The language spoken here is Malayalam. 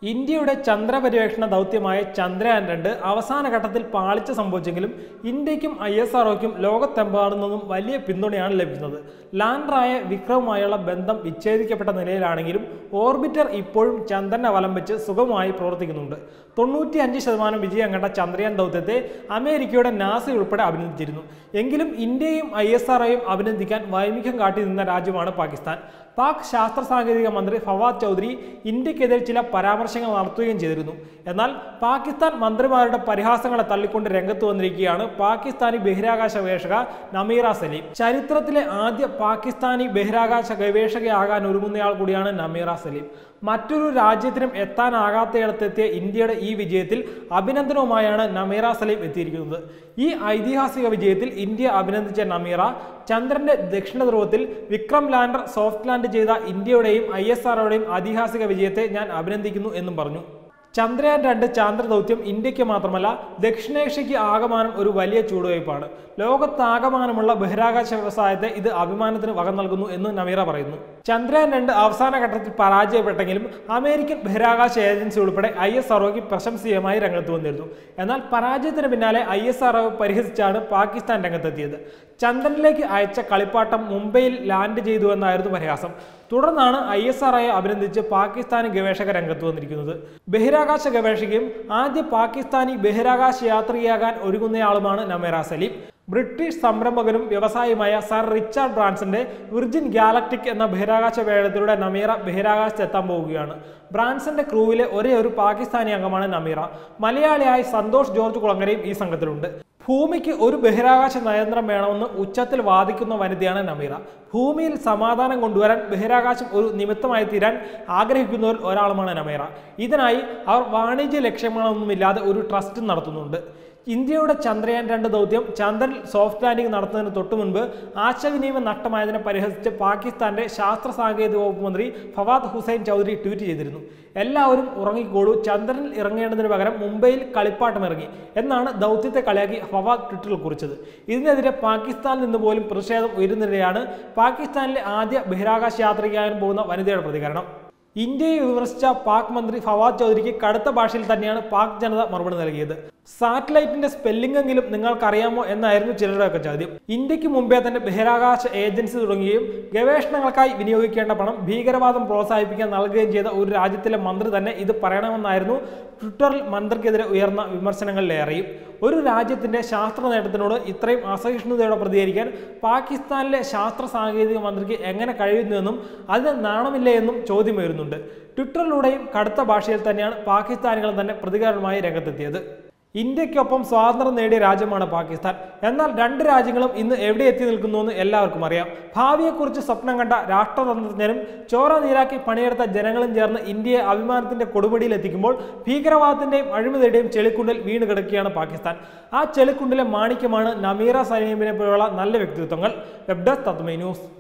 ഇന്ത്യയുടെ ചന്ദ്രപര്യവേഷണ ദൗത്യമായ ചന്ദ്രയാൻ 2 അവസാന ഘട്ടത്തിൽ പാളിച്ച സംഭവിച്ചെങ്കിലും ഇന്ത്യക്കും ISROയ്ക്കും ലോകത്തെമ്പാടും നിന്നും വലിയ പിന്തുണയാണ് ലഭിക്കുന്നത്. ലാൻഡറായ വിക്രമുമായുള്ള ബന്ധം വിച്ഛേദിക്കപ്പെട്ട നിലയിലാണെങ്കിലും ഓർബിറ്റർ ഇപ്പോഴും ചന്ദ്രനെ വലം വെച്ച് സുഗമമായി പ്രവർത്തിക്കുന്നുണ്ട്. 95% വിജയം കണ്ട ചന്ദ്രയാൻ ദൗത്യത്തെ അമേരിക്കയുടെ നാസ ഉൾപ്പെടെ അഭിനന്ദിച്ചിരുന്നു. എങ്കിലും ഇന്ത്യയും ISROയും അഭിനന്ദിക്കാൻ വൈമുഖ്യം കാട്ടി നിന്ന രാജ്യമാണ് പാകിസ്ഥാൻ. പാക് ശാസ്ത്ര സാങ്കേതിക മന്ത്രി ഫവാദ് ചൗധരി ഇന്ത്യക്കെതിരെ ചില പരാമർശങ്ങൾ നടത്തുകയും ചെയ്തിരുന്നു. എന്നാൽ പാകിസ്ഥാൻ മന്ത്രിമാരുടെ പരിഹാസങ്ങളെ തള്ളിക്കൊണ്ട് രംഗത്ത് വന്നിരിക്കുകയാണ് പാകിസ്ഥാനി ബഹിരാകാശ ഗവേഷക നമീറ സലീം. ചരിത്രത്തിലെ ആദ്യ പാകിസ്ഥാനി ബഹിരാകാശ ഗവേഷകയാകാൻ ഒരുങ്ങുന്നയാൾ കൂടിയാണ് നമീറ സലീം. മറ്റൊരു രാജ്യത്തിനും എത്താനാകാത്തയിടത്തെത്തിയ ഇന്ത്യയുടെ ഈ വിജയത്തിൽ അഭിനന്ദനവുമായാണ് നമീറ സലീം എത്തിയിരിക്കുന്നത്. ഈ ഐതിഹാസിക വിജയത്തിൽ ഇന്ത്യ അഭിനന്ദിച്ച നമീറ ചന്ദ്രന്റെ ദക്ഷിണ ധ്രുവത്തിൽ വിക്രം ലാൻഡർ സോഫ്റ്റ് ലാൻഡ് ചെയ്ത ഇന്ത്യയുടെയും ISROയുടെയും ഐതിഹാസിക വിജയത്തെ ഞാൻ അഭിനന്ദിക്കുന്നു എന്നും പറഞ്ഞു. ചന്ദ്രയാൻ 2 ചാന്ദ്ര ദൗത്യം ഇന്ത്യക്ക് മാത്രമല്ല ദക്ഷിണേഷ്യയ്ക്ക് ആകമാനം ഒരു വലിയ ചൂടുവയ്പ്പാണ്. ലോകത്താകമാനമുള്ള ബഹിരാകാശ വ്യവസായത്തെ ഇത് അഭിമാനത്തിന് വക നൽകുന്നു എന്ന് നമീറ പറയുന്നു. ചന്ദ്രയാൻ 2 അവസാന ഘട്ടത്തിൽ പരാജയപ്പെട്ടെങ്കിലും അമേരിക്കൻ ബഹിരാകാശ ഏജൻസി ഉൾപ്പെടെ ISROയ്ക്ക് പ്രശംസീയമായി രംഗത്ത് വന്നിരുന്നു. എന്നാൽ പരാജയത്തിന് പിന്നാലെ ISRO പരിഹസിച്ചാണ് പാകിസ്ഥാൻ രംഗത്തെത്തിയത്. ചന്ദ്രനിലേക്ക് അയച്ച കളിപ്പാട്ടം മുംബൈയിൽ ലാൻഡ് ചെയ്തു എന്നായിരുന്നു പരിഹാസം. തുടർന്നാണ് ISROയെ അഭിനന്ദിച്ച് പാകിസ്ഥാനി ഗവേഷക രംഗത്ത് വന്നിരിക്കുന്നത്. ബഹിരാകാശ ഗവേഷകയും ആദ്യ പാകിസ്ഥാനി ബഹിരാകാശ യാത്രികയാകാൻ ഒരുങ്ങുന്നയാളുമാണ് നമീറ സലീം. ബ്രിട്ടീഷ് സംരംഭകനും വ്യവസായിയുമായ സർ റിച്ചാർഡ് ബ്രാൻസന്റെ വിർജിൻ ഗാലക്റ്റിക് എന്ന ബഹിരാകാശ വേഴത്തിലൂടെ നമീറ ബഹിരാകാശത്തെത്താൻ പോവുകയാണ്. ബ്രാൻസന്റെ ക്രൂവിലെ ഒരേ ഒരു പാകിസ്ഥാനി അംഗമാണ് നമീറ. മലയാളിയായ സന്തോഷ് ജോർജ് കുളങ്ങരയും ഈ സംഘത്തിലുണ്ട്. ഭൂമിക്ക് ഒരു ബഹിരാകാശ നയന്ത്രം വേണമെന്ന് ഉച്ചത്തിൽ വാദിക്കുന്ന വനിതയാണ് നമീറ. ഭൂമിയിൽ സമാധാനം കൊണ്ടുവരാൻ ബഹിരാകാശം ഒരു നിമിത്തമായി തീരാൻ ആഗ്രഹിക്കുന്നവരിൽ ഒരാളുമാണ് നമീറ. ഇതിനായി അവർ വാണിജ്യ ലക്ഷ്യങ്ങളൊന്നുമില്ലാതെ ഒരു ട്രസ്റ്റ് നടത്തുന്നുണ്ട്. ഇന്ത്യയുടെ ചന്ദ്രയാൻ 2 ദൗത്യം ചന്ദ്രനിൽ സോഫ്റ്റ് ലാൻഡിംഗ് നടത്തുന്നതിന് തൊട്ടു മുൻപ് ആശയവിനിമയം നഷ്ടമായതിനെ പരിഹസിച്ച് പാകിസ്ഥാന്റെ ശാസ്ത്ര സാങ്കേതിക വകുപ്പ് മന്ത്രി ഫവാദ് ഹുസൈൻ ചൗധരി ട്വീറ്റ് ചെയ്തിരുന്നു. എല്ലാവരും ഉറങ്ങിക്കോളൂ, ചന്ദ്രനിൽ ഇറങ്ങേണ്ടതിന് പകരം മുംബൈയിൽ കളിപ്പാട്ടം ഇറങ്ങി എന്നാണ് ദൗത്യത്തെ കളിയാക്കി ഫവാദ് ട്വിറ്ററിൽ കുറിച്ചത്. ഇതിനെതിരെ പാകിസ്ഥാനിൽ നിന്ന് പോലും പ്രതിഷേധം ഉയരുന്നതിനെയാണ് പാകിസ്ഥാനിലെ ആദ്യ ബഹിരാകാശ യാത്രികയാകാൻ പോകുന്ന വനിതയുടെ പ്രതികരണം. ഇന്ത്യയെ വിമർശിച്ച പാക് മന്ത്രി ഫവാദ് ചൗധരിക്ക് കടുത്ത ഭാഷയിൽ തന്നെയാണ് പാക് ജനത മറുപടി നൽകിയത്. സാറ്റലൈറ്റിന്റെ സ്പെല്ലിംഗ് എങ്കിലും നിങ്ങൾക്കറിയാമോ എന്നായിരുന്നു ചിലരുടെയൊക്കെ ചോദ്യം. ഇന്ത്യക്ക് മുമ്പേ തന്നെ ബഹിരാകാശ ഏജൻസി തുടങ്ങുകയും ഗവേഷണങ്ങൾക്കായി വിനിയോഗിക്കേണ്ട പണം ഭീകരവാദം പ്രോത്സാഹിപ്പിക്കാൻ നൽകുകയും ചെയ്ത ഒരു രാജ്യത്തിലെ മന്ത്രി തന്നെ ഇത് പറയണമെന്നായിരുന്നു ട്വിറ്ററിൽ മന്ത്രിക്കെതിരെ ഉയർന്ന വിമർശനങ്ങളിലേറെയും. ഒരു രാജ്യത്തിന്റെ ശാസ്ത്ര നേട്ടത്തിനോട് ഇത്രയും അസഹിഷ്ണുതയോടെ പ്രതികരിക്കാൻ പാകിസ്ഥാനിലെ ശാസ്ത്ര സാങ്കേതിക മന്ത്രിക്ക് എങ്ങനെ കഴിയുന്നുവെന്നും അതിന് നാണമില്ലേ എന്നും ചോദ്യമുയരുന്നുണ്ട്. ട്വിറ്ററിലൂടെയും കടുത്ത ഭാഷയിൽ തന്നെയാണ് പാകിസ്ഥാനികൾ തന്നെ പ്രതികരണമായി രംഗത്തെത്തിയത്. ഇന്ത്യക്കൊപ്പം സ്വാതന്ത്ര്യം നേടിയ രാജ്യമാണ് പാകിസ്ഥാൻ. എന്നാൽ 2 രാജ്യങ്ങളും ഇന്ന് എവിടെ എത്തി നിൽക്കുന്നുവെന്ന് എല്ലാവർക്കും അറിയാം. ഭാവിയെക്കുറിച്ച് സ്വപ്നം കണ്ട രാഷ്ട്രതന്ത്രജ്ഞരും ചോര നീരാക്കി പണിയെടുത്ത ജനങ്ങളും ചേർന്ന് ഇന്ത്യയെ അഭിമാനത്തിന്റെ കൊടുമുടിയിൽ എത്തിക്കുമ്പോൾ ഭീകരവാദത്തിന്റെയും അഴിമതിയുടെയും ചെളിക്കുണ്ടിൽ വീണ് കിടക്കുകയാണ് പാകിസ്ഥാൻ. ആ ചെളിക്കുണ്ടിലെ മാണിക്യമാണ് നമീറ സലീമിനെ പോലുള്ള നല്ല വ്യക്തിത്വങ്ങൾ. വെബ് ഡെസ്ക് തത്വമൈ ന്യൂസ്.